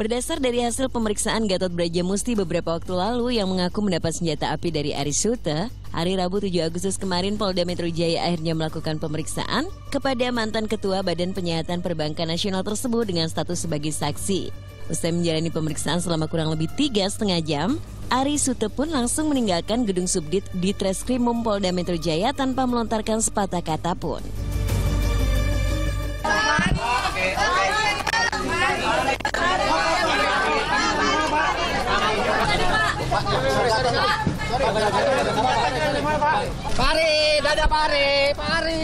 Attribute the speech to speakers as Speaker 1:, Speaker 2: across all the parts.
Speaker 1: Berdasar dari hasil pemeriksaan Gatot Brajamusti beberapa waktu lalu yang mengaku mendapat senjata api dari Aris Sute, hari Rabu 7 Agustus kemarin Polda Metro Jaya akhirnya melakukan pemeriksaan kepada mantan Ketua Badan Penyihatan Perbankan Nasional tersebut dengan status sebagai saksi. Usai menjalani pemeriksaan selama kurang lebih 3,5 jam, Aris Sute pun langsung meninggalkan gedung Subdit di Treskrimum Polda Metro Jaya tanpa melontarkan sepatah kata pun.
Speaker 2: Pari, dada pari.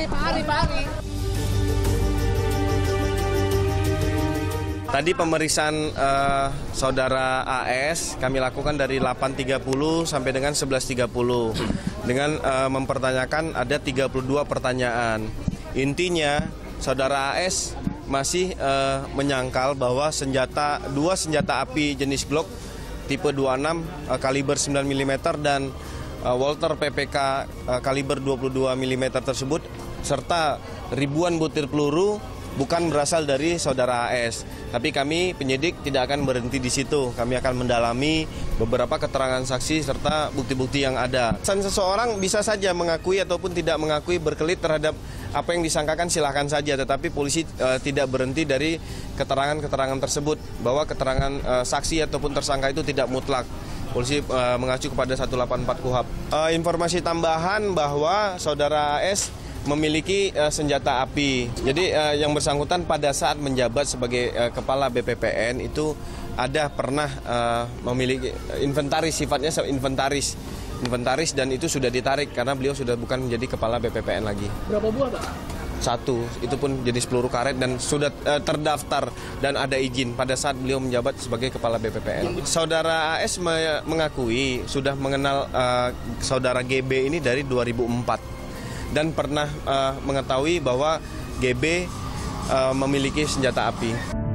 Speaker 3: Tadi pemeriksaan saudara AS kami lakukan dari 8.30 sampai dengan 11.30 dengan mempertanyakan ada 32 pertanyaan. Intinya saudara AS masih menyangkal bahwa dua senjata api jenis Glock tipe 26 kaliber 9 mm dan Walther PPK kaliber 22 mm tersebut serta ribuan butir peluru bukan berasal dari saudara AS. Tapi kami penyidik tidak akan berhenti di situ. Kami akan mendalami beberapa keterangan saksi serta bukti-bukti yang ada. Seseorang bisa saja mengakui ataupun tidak mengakui berkelit terhadap apa yang disangkakan silahkan saja. Tetapi polisi tidak berhenti dari keterangan-keterangan tersebut bahwa keterangan saksi ataupun tersangka itu tidak mutlak. Polisi mengacu kepada 184 KUHP. Informasi tambahan bahwa saudara AS memiliki senjata api. Jadi yang bersangkutan pada saat menjabat sebagai kepala BPPN itu ada pernah memiliki inventaris, sifatnya inventaris dan itu sudah ditarik karena beliau sudah bukan menjadi kepala BPPN lagi.
Speaker 2: Berapa buah, Pak?
Speaker 3: 1, itu pun jenis peluru karet dan sudah terdaftar dan ada izin pada saat beliau menjabat sebagai kepala BPPN. Saudara AS mengakui sudah mengenal saudara GB ini dari 2004. Dan pernah mengetahui bahwa GB memiliki senjata api.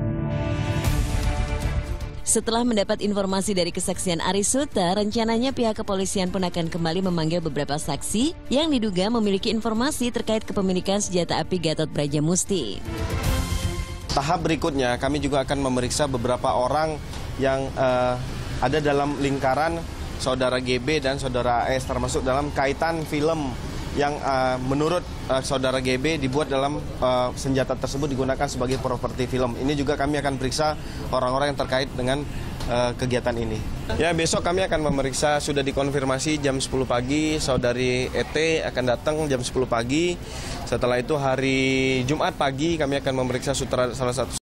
Speaker 1: Setelah mendapat informasi dari kesaksian Aris Sute, rencananya pihak kepolisian pun akan kembali memanggil beberapa saksi yang diduga memiliki informasi terkait kepemilikan senjata api Gatot Brajamusti.
Speaker 3: Tahap berikutnya kami juga akan memeriksa beberapa orang yang ada dalam lingkaran saudara GB dan saudara AS termasuk dalam kaitan film yang menurut saudara GB dibuat dalam senjata tersebut digunakan sebagai properti film. Ini juga kami akan periksa orang-orang yang terkait dengan kegiatan ini. Ya, besok kami akan memeriksa, sudah dikonfirmasi jam 10 pagi, saudari ET akan datang jam 10 pagi. Setelah itu hari Jumat pagi kami akan memeriksa salah satu